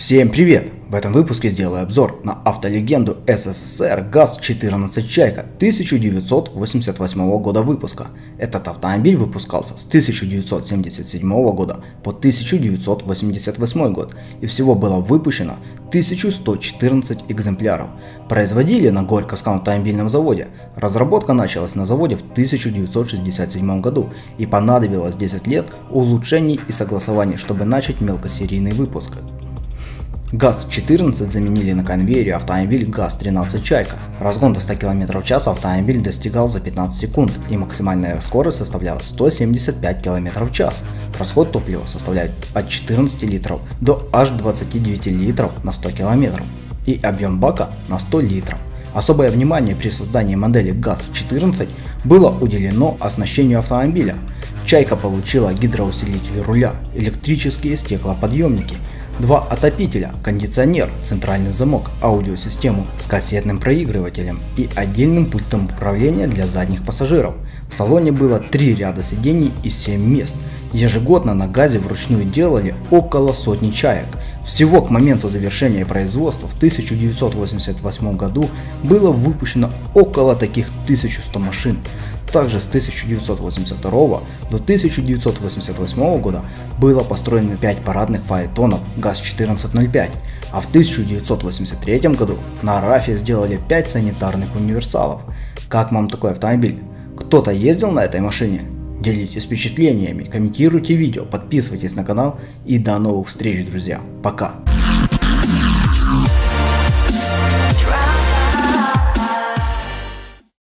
Всем привет! В этом выпуске сделаю обзор на автолегенду СССР ГАЗ-14 «Чайка» 1988 года выпуска. Этот автомобиль выпускался с 1977 года по 1988 год и всего было выпущено 1114 экземпляров. Производили на Горьковском автомобильном заводе. Разработка началась на заводе в 1967 году и понадобилось 10 лет улучшений и согласований, чтобы начать мелкосерийный выпуск. ГАЗ-14 заменили на конвейере автомобиль ГАЗ-13 «Чайка». Разгон до 100 км в час автомобиль достигал за 15 секунд и максимальная скорость составляла 175 км в час. Расход топлива составляет от 14 литров до аж 29 литров на 100 км и объем бака на 100 литров. Особое внимание при создании модели ГАЗ-14 было уделено оснащению автомобиля. «Чайка» получила гидроусилитель руля, электрические стеклоподъемники, 2 отопителя, кондиционер, центральный замок, аудиосистему с кассетным проигрывателем и отдельным пультом управления для задних пассажиров. В салоне было 3 ряда сидений и 7 мест. Ежегодно на ГАЗе вручную делали около сотни «Чаек». Всего к моменту завершения производства в 1988 году было выпущено около таких 1100 машин. Также с 1982 до 1988 года было построено 5 парадных фаэтонов ГАЗ-1405, а в 1983 году на РАФе сделали 5 санитарных универсалов. Как вам такой автомобиль? Кто-то ездил на этой машине? Делитесь впечатлениями, комментируйте видео, подписывайтесь на канал и до новых встреч, друзья. Пока!